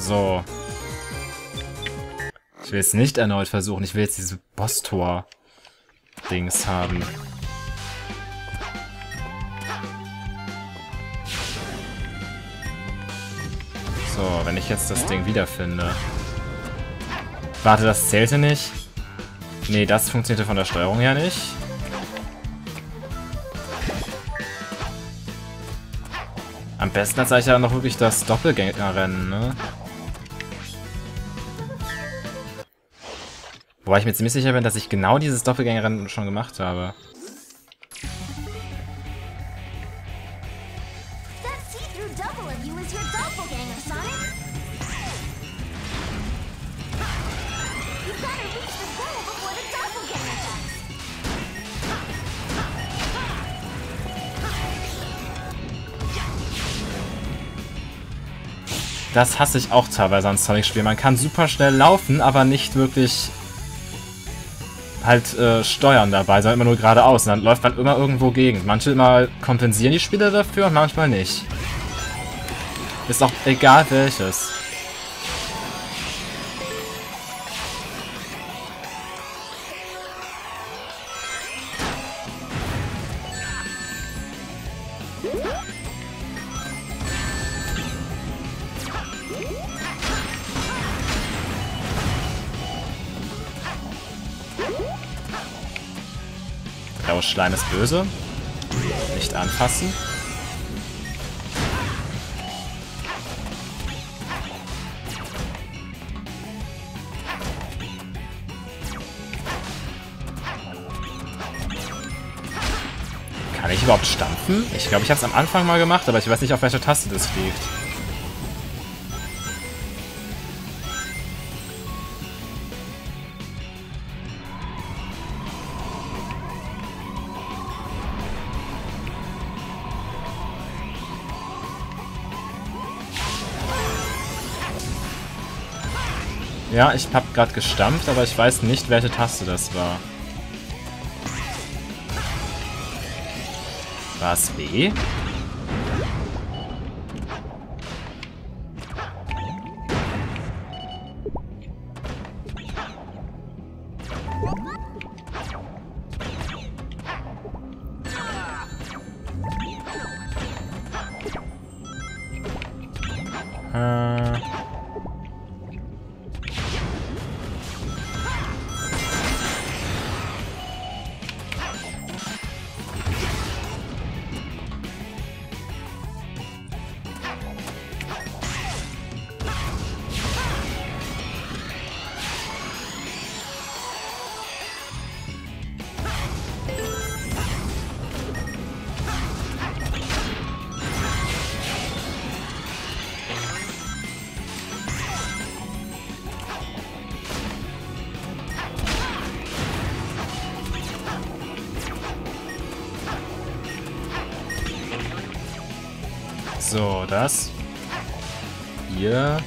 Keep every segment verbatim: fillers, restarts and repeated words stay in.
So. Ich will jetzt nicht erneut versuchen. Ich will jetzt diese Boss-Tor-Dings haben. So, wenn ich jetzt das Ding wiederfinde. Warte, das zählte nicht? Nee, das funktionierte von der Steuerung her nicht. Am besten zeige ich ja noch wirklich das Doppelgängerrennen, ne? Wobei ich mir ziemlich sicher bin, dass ich genau dieses Doppelgängerrennen schon gemacht habe. Das hasse ich auch teilweise an Sonic-Spielen. Man kann super schnell laufen, aber nicht wirklich halt äh, steuern dabei, sondern immer nur geradeaus. Und dann läuft man immer irgendwo gegen. Manchmal kompensieren die Spieler dafür und manchmal nicht. Ist auch egal welches. Blaues Schleim ist böse. Nicht anfassen. Kann ich überhaupt stampfen? Ich glaube, ich habe es am Anfang mal gemacht, aber ich weiß nicht, auf welcher Taste das liegt. Ja, ich habe gerade gestampft, aber ich weiß nicht, welche Taste das war. War es B? Äh... So, das. Hier.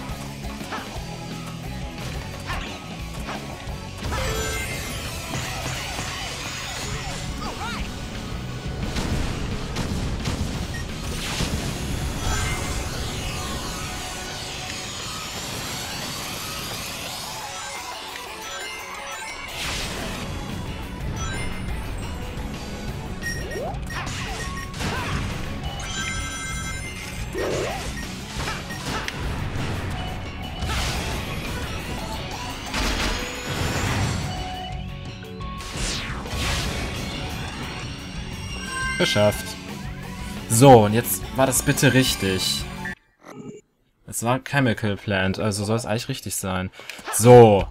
Geschafft. So, und jetzt war das bitte richtig. Es war Chemical Plant, also soll es eigentlich richtig sein. So.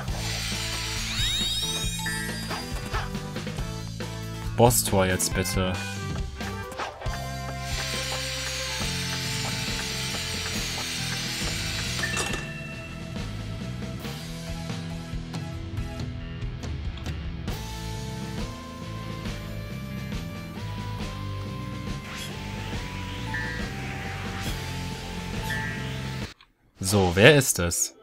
Boss-Tor jetzt bitte. So, wer ist es?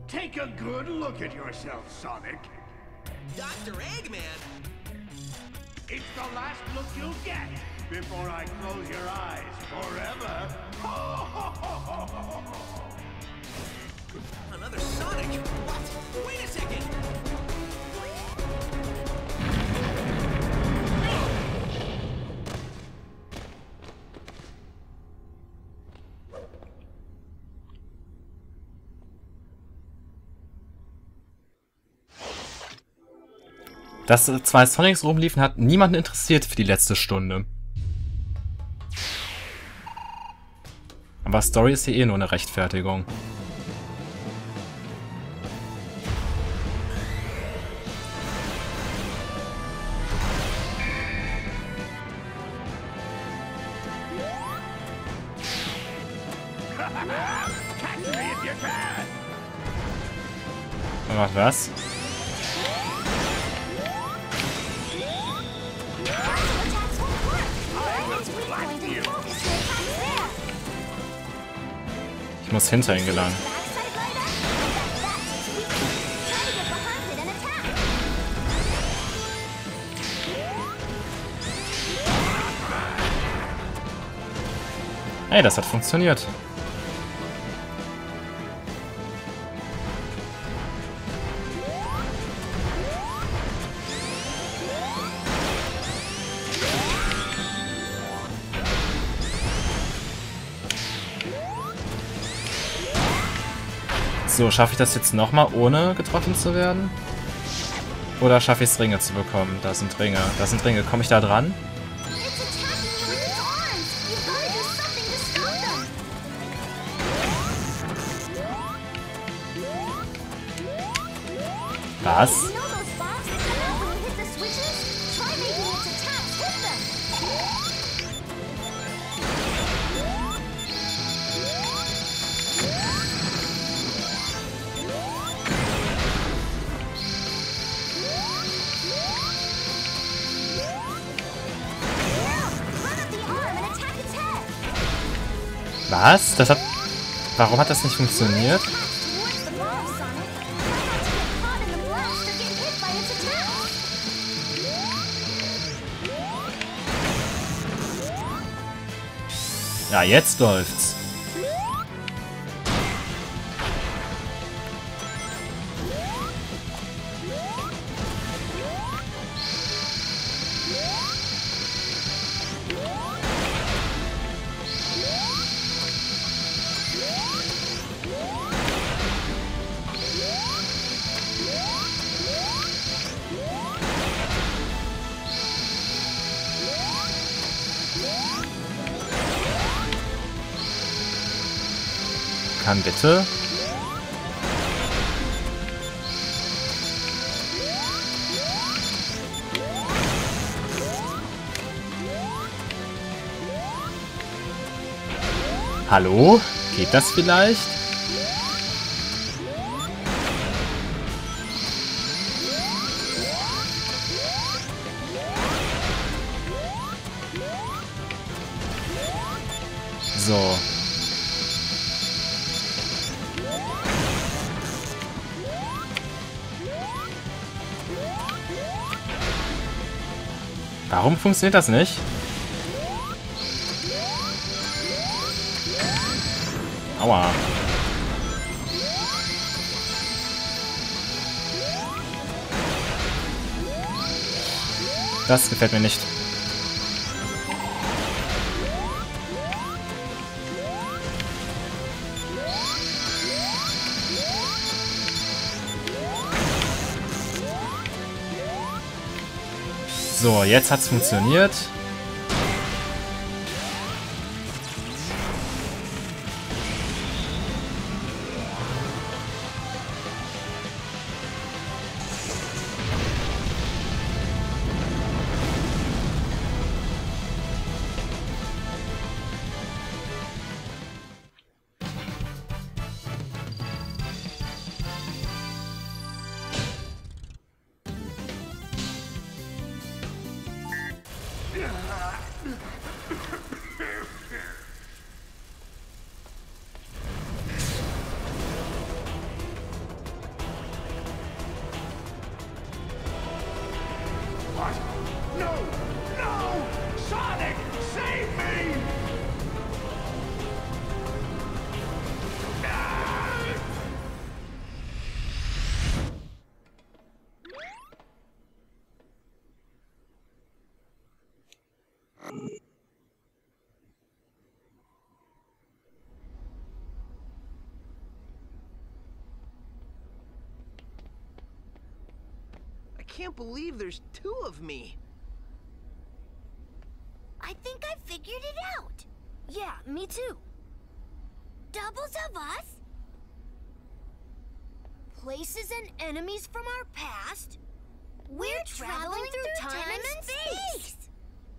Take a good look at yourself, Sonic. Doctor Eggman? It's the last look you'll get before I close your eyes forever. Another Sonic? What? Wait a second! Dass zwei Sonics rumliefen, hat niemanden interessiert für die letzte Stunde. Aber Story ist hier eh nur eine Rechtfertigung. Er macht was? Ich muss hinter ihn gelangen. Hey, das hat funktioniert. So, schaffe ich das jetzt nochmal, ohne getroffen zu werden? Oder schaffe ich es, Ringe zu bekommen? Da sind Ringe. Da sind Ringe. Komme ich da dran? Was? Was? Das hat... Warum hat das nicht funktioniert? Ja, jetzt läuft's. Kann bitte? Hallo? Geht das vielleicht? So. Warum funktioniert das nicht? Aua. Das gefällt mir nicht. So, jetzt hat's funktioniert. Save me! I can't believe there's two of me. I think I figured it out. Yeah, me too. Doubles of us? Places and enemies from our past? We're, We're traveling, traveling through, through time, time and space. space!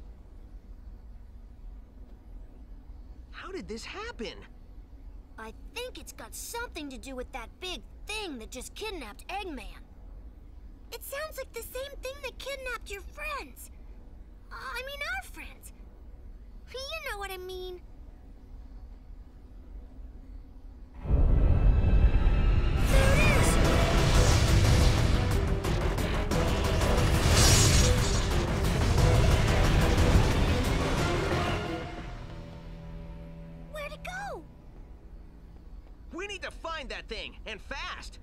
How did this happen? I think it's got something to do with that big thing that just kidnapped Eggman. It sounds like the same thing that kidnapped your friends. Uh, I mean our friends. You know what I mean. There it is! Where'd it go? We need to find that thing, and fast!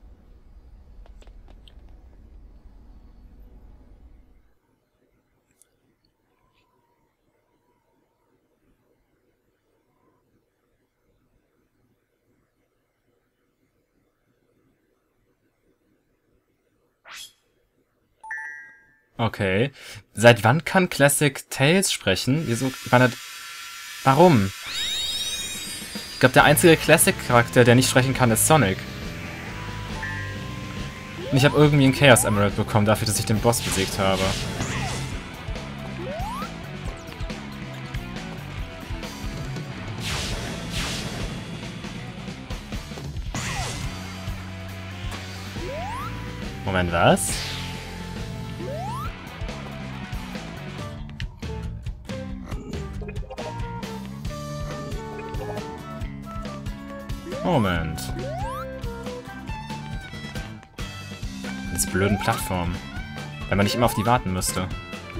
Okay. Seit wann kann Classic Tails sprechen? Wieso? Wann Warum? Ich glaube, der einzige Classic-Charakter, der nicht sprechen kann, ist Sonic. Und ich habe irgendwie ein Chaos Emerald bekommen, dafür, dass ich den Boss besiegt habe. Moment, was? Moment. Diese blöden Plattformen. Wenn man nicht immer auf die warten müsste.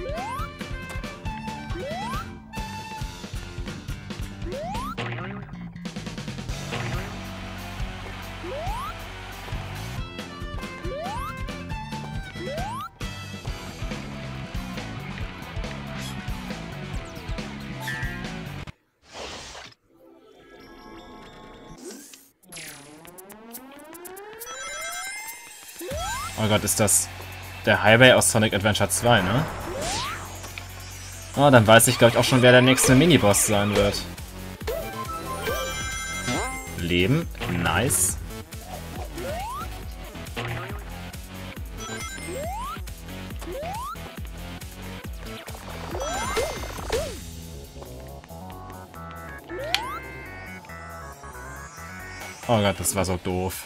Oh Gott, ist das der Highway aus Sonic Adventure zwei, ne? Oh, dann weiß ich, glaube ich, auch schon, wer der nächste Miniboss sein wird. Leben, nice. Oh Gott, das war so doof.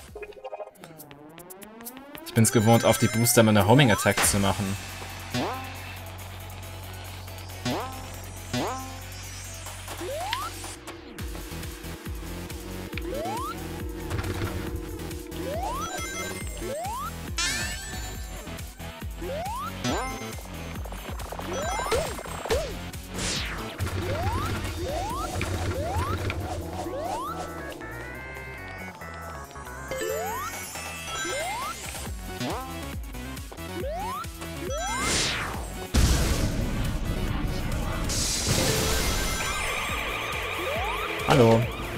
Ich bin's gewohnt, auf die Booster mit einer Homing Attack zu machen. Hallo.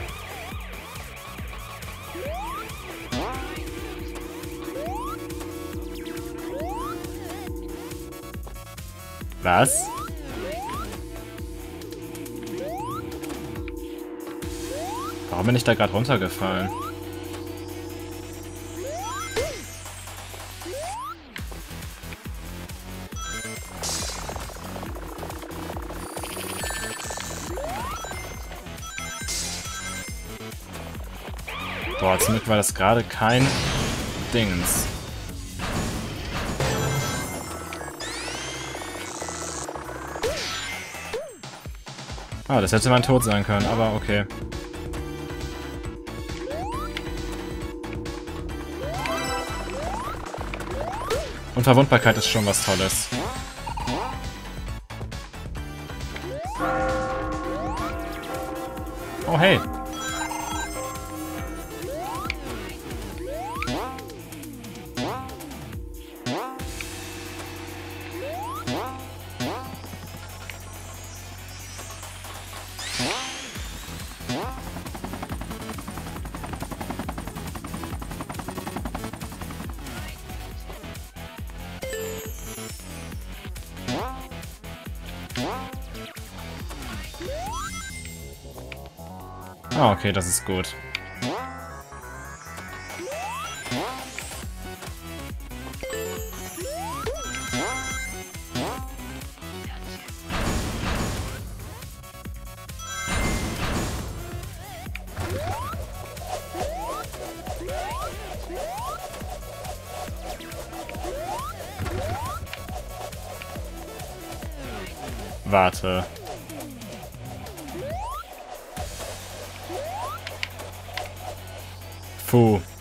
Was? Warum bin ich da gerade runtergefallen? Boah, zum Glück war das gerade kein Dings. Ah, das hätte mein Tod sein können, aber okay. Und Verwundbarkeit ist schon was Tolles. Oh, hey. Ah, okay, das ist gut. Warte. Puh.